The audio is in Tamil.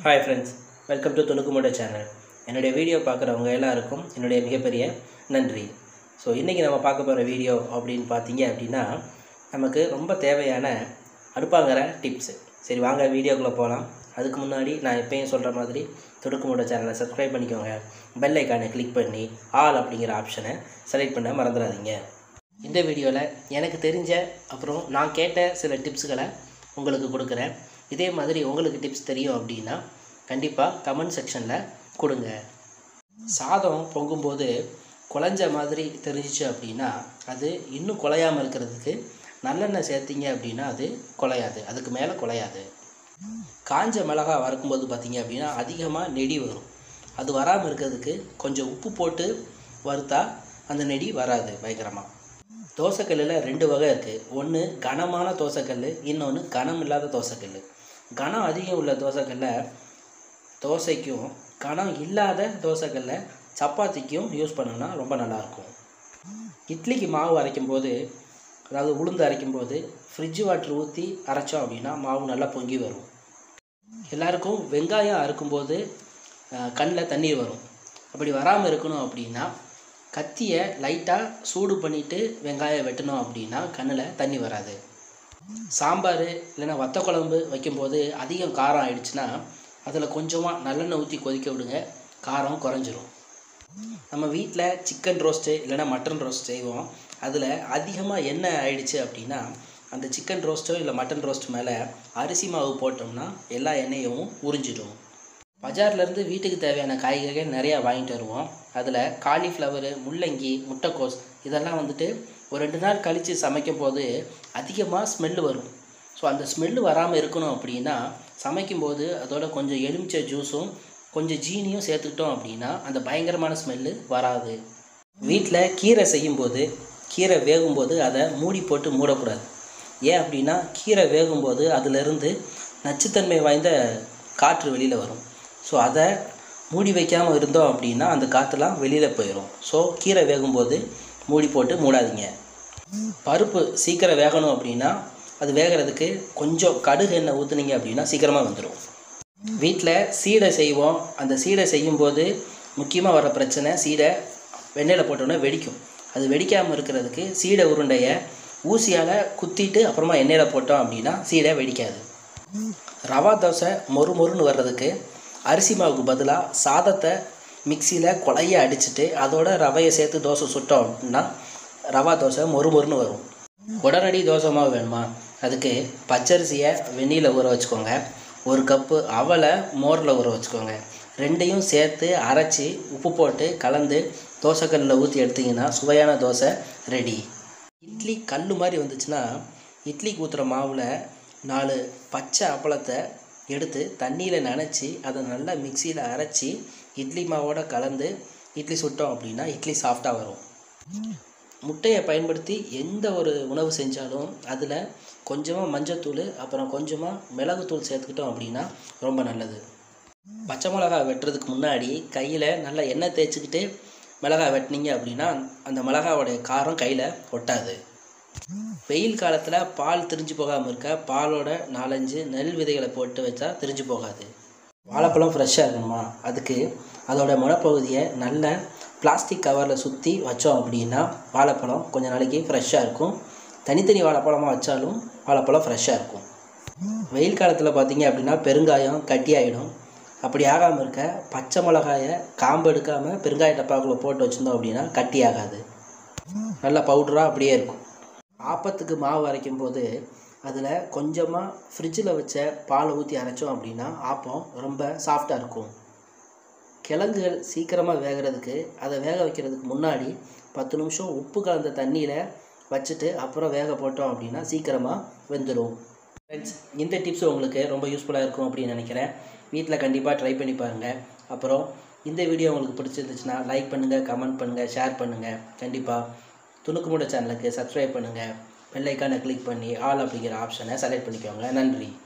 ஹாய் ஃப்ரெண்ட்ஸ், வெல்கம் டு துணுக்குமுட சேனல். என்னுடைய வீடியோ பார்க்குறவங்க எல்லாருக்கும் என்னுடைய மிகப்பெரிய நன்றி. ஸோ இன்றைக்கி நம்ம பார்க்க போகிற வீடியோ அப்படின்னு பார்த்தீங்க அப்படின்னா, நமக்கு ரொம்ப தேவையான அடுப்பாங்கிற டிப்ஸு. சரி வாங்க வீடியோக்குள்ளே போகலாம். அதுக்கு முன்னாடி நான் எப்பயும் சொல்கிற மாதிரி துணுக்குமுட சேனலை சப்ஸ்கிரைப் பண்ணிக்கோங்க. பெல் ஐக்கானை கிளிக் பண்ணி ஆல் அப்படிங்கிற ஆப்ஷனை செலக்ட் பண்ண மறந்துடாதீங்க. இந்த வீடியோவில் எனக்கு தெரிஞ்ச அப்புறம் நான் கேட்ட சில டிப்ஸுகளை உங்களுக்கு கொடுக்குறேன். இதே மாதிரி உங்களுக்கு டிப்ஸ் தெரியும் அப்படின்னா கண்டிப்பாக கமெண்ட் செக்ஷனில் கொடுங்க. சாதம் பொங்கும்போது குழஞ்ச மாதிரி தெரிஞ்சிச்சு அப்படின்னா அது இன்னும் குலையாமல் இருக்கிறதுக்கு நல்லெண்ணெய் சேர்த்திங்க அப்படின்னா அது குலையாது, அதுக்கு மேலே குலையாது. காஞ்ச மிளகாய் வறுக்கும்போது பார்த்திங்க அப்படின்னா அதிகமாக நெடி வரும். அது வராமல் இருக்கிறதுக்கு கொஞ்சம் உப்பு போட்டு வறுத்தா அந்த நெடி வராது பயங்கரமாக. தோசைக்கல்லில் 2 வகை இருக்குது. ஒன்று கனமான தோசைக்கல், இன்னொன்று கனம் இல்லாத தோசைக்கல். கனம் அதிகம் உள்ள தோசைக்கல்லை தோசைக்கும், கனம் இல்லாத தோசைக்கல்லை சப்பாத்திக்கும் யூஸ் பண்ணோன்னா ரொம்ப நல்லாயிருக்கும். இட்லிக்கு மாவு அரைக்கும்போது, அதாவது உளுந்து அரைக்கும்போது ஃப்ரிட்ஜ் வாட்டர் ஊற்றி அரைச்சோம் அப்படின்னா மாவு நல்லா பொங்கி வரும். எல்லாருக்கும் வெங்காயம் அறுக்கும்போது கண்ணில் தண்ணீர் வரும். அப்படி வராமல் இருக்கணும் அப்படின்னா கத்தியை லைட்டாக சூடு பண்ணிவிட்டு வெங்காயம் வெட்டணும் அப்படின்னா கண்ணில் தண்ணி வராது. சாம்பார் இல்லைன்னா வத்த குழம்பு வைக்கும்போது அதிகம் காரம் ஆயிடுச்சுன்னா அதில் கொஞ்சமாக நல்லெண்ணெய் ஊற்றி கொதிக்க விடுங்க, காரம் குறைஞ்சிரும். நம்ம வீட்டில் சிக்கன் ரோஸ்ட்டு இல்லைன்னா மட்டன் ரோஸ்ட் செய்வோம். அதில் அதிகமாக எண்ணெய் ஆயிடுச்சு அப்படின்னா அந்த சிக்கன் ரோஸ்ட்டோ இல்லை மட்டன் ரோஸ்ட் மேலே அரிசி மாவு போட்டோம்னா எல்லா எண்ணெயும் உறிஞ்சிடும். பஜார்லேருந்து வீட்டுக்கு தேவையான காய்கறிகள் நிறையா வாங்கிட்டு வருவோம். அதில் காலிஃப்ளவரு, முள்ளங்கி, முட்டைக்கோஸ் இதெல்லாம் ஒரு 2 நாள் கழித்து சமைக்கும் போது அதிகமாக ஸ்மெல்லு வரும். ஸோ அந்த ஸ்மெல்லு வராமல் இருக்கணும் அப்படின்னா சமைக்கும்போது அதோட கொஞ்சம் எலுமிச்சை ஜூஸும் கொஞ்சம் ஜீனியும் சேர்த்துக்கிட்டோம் அப்படின்னா அந்த பயங்கரமான ஸ்மெல்லு வராது. வீட்டில் கீரை செய்யும்போது, கீரை வேகும்போது அதை மூடி போட்டு மூடக்கூடாது. ஏன் அப்படின்னா கீரை வேகும்போது அதிலிருந்து நச்சுத்தன்மை வாய்ந்த காற்று வெளியில் வரும். ஸோ அதை மூடி வைக்காமல் இருந்தோம் அப்படின்னா அந்த காற்றுலாம் வெளியில் போயிடும். ஸோ கீரை வேகும்போது மூடி போட்டு மூடாதீங்க. பருப்பு சீக்கிரம் வேகணும் அப்படின்னா அது வேகிறதுக்கு கொஞ்சம் கடுகு எண்ணெய் ஊற்றுனீங்க அப்படின்னா சீக்கிரமாக வந்துடும். வீட்டில் சீடை செய்வோம். அந்த சீடை செய்யும்போது முக்கியமாக வர பிரச்சனை, சீடை வெண்ணெயில் போட்டோன்னே வெடிக்கும். அது வெடிக்காமல் இருக்கிறதுக்கு சீடை உருண்டையை ஊசியால் குத்திட்டு அப்புறமா எண்ணெயில் போட்டோம் அப்படின்னா சீடை வெடிக்காது. ரவா தோசை மொறுன்னு வர்றதுக்கு அரிசி மாவுக்கு பதிலாக சாதத்தை மிக்சியில் கொலைய அடிச்சுட்டு அதோட ரவையை சேர்த்து தோசை சுட்டோம் அப்படின்னா ரவா தோசை மொறுன்னு வரும். உடனடி தோசை மாவு வேணுமா? அதுக்கு பச்சரிசியை வெந்நீரில் ஊற வச்சுக்கோங்க. 1 கப்பு அவலை மோரில் ஊற வச்சுக்கோங்க. 2யும் சேர்த்து அரைச்சி உப்பு போட்டு கலந்து தோசைக்கல்லில் ஊற்றி எடுத்திங்கன்னா சுவையான தோசை ரெடி. இட்லி கல் மாதிரி வந்துச்சுன்னா இட்லிக்கு ஊற்றுற மாவில் 4 பச்சை அப்பளத்தை எடுத்து தண்ணியில் நனைச்சி அதை நல்லா மிக்சியில் அரைச்சி இட்லி மாவோடு கலந்து இட்லி சுட்டோம் அப்படின்னா இட்லி சாஃப்டாக வரும். முட்டையை பயன்படுத்தி எந்த ஒரு உணவு செஞ்சாலும் அதில் கொஞ்சமாக மஞ்சத்தூள் அப்புறம் கொஞ்சமாக மிளகுத்தூள் சேர்த்துக்கிட்டோம் அப்படின்னா ரொம்ப நல்லது. பச்சை மிளகாய் வெட்டுறதுக்கு முன்னாடி கையில் நல்லா எண்ணெய் தேய்ச்சிக்கிட்டு மிளகாய் வெட்டினீங்க அப்படின்னா அந்த மிளகாவோடைய காரம் கையில் ஒட்டாது. வெயில் காலத்தில் பால் திரிஞ்சு போகாமல் இருக்க பாலோட 4-5 நெல் விதைகளை போட்டு வச்சா திரிஞ்சு போகாது. வாழைப்பழம் ஃப்ரெஷ்ஷாக இருக்கணுமா? அதுக்கு அதோட முனைப்பகுதியை நல்ல பிளாஸ்டிக் கவரில் சுற்றி வச்சோம் அப்படின்னா வாழைப்பழம் கொஞ்சம் நாளைக்கு ஃப்ரெஷ்ஷாக இருக்கும். தனித்தனி வாழைப்பழமாக வச்சாலும் வாழைப்பழம் ஃப்ரெஷ்ஷாக இருக்கும். வெயில் காலத்தில் பார்த்திங்க அப்படின்னா பெருங்காயம் கட்டி ஆகிடும். அப்படி ஆகாமல் இருக்க பச்சை மிளகாயை காம்பு எடுக்காமல் பெருங்காய டப்பாக்குள்ளே போட்டு வச்சுருந்தோம் அப்படின்னா கட்டி ஆகாது, நல்லா பவுடராக அப்படியே இருக்கும். ஆப்பத்துக்கு மாவு அரைக்கும் போது அதில் கொஞ்சமாக ஃப்ரிட்ஜில் வச்ச பாலை ஊற்றி அரைச்சோம் அப்படின்னா ஆப்பம் ரொம்ப சாஃப்டாக இருக்கும். கிழங்குகள் சீக்கிரமாக வேகிறதுக்கு அதை வேக வைக்கிறதுக்கு முன்னாடி 10 நிமிஷம் உப்பு கலந்த தண்ணியில் வச்சுட்டு அப்புறம் வேக போட்டோம் அப்படின்னா சீக்கிரமாக வெந்துடும். ஃப்ரெண்ட்ஸ், இந்த டிப்ஸ் உங்களுக்கு ரொம்ப யூஸ்ஃபுல்லாக இருக்கும் அப்படின்னு நினைக்கிறேன். வீட்டில் கண்டிப்பாக ட்ரை பண்ணி பாருங்கள். அப்புறம் இந்த வீடியோ உங்களுக்கு பிடிச்சிருந்துச்சுன்னா லைக் பண்ணுங்கள், கமெண்ட் பண்ணுங்கள், ஷேர் பண்ணுங்கள். கண்டிப்பாக துணுக்குமுட சேனலுக்கு சப்ஸ்கிரைப் பண்ணுங்கள். பெல் ஐக்கானை கிளிக் பண்ணி ஆல் அப்படிங்கிற ஆப்ஷனை செலக்ட் பண்ணிக்கோங்க. நன்றி.